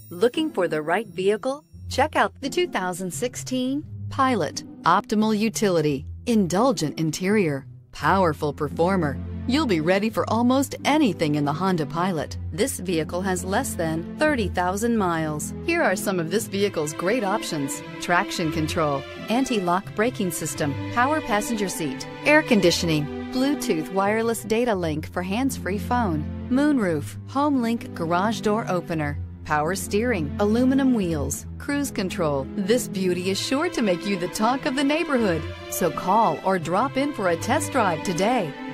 Looking for the right vehicle? Check out the 2016 Pilot. Optimal utility, indulgent interior, powerful performer. You'll be ready for almost anything in the Honda Pilot. This vehicle has less than 30,000 miles. Here are some of this vehicle's great options: traction control, anti-lock braking system, power passenger seat, air conditioning, Bluetooth wireless data link for hands-free phone, moonroof, HondaLink garage door opener, power steering, aluminum wheels, cruise control. This beauty is sure to make you the talk of the neighborhood. So call or drop in for a test drive today.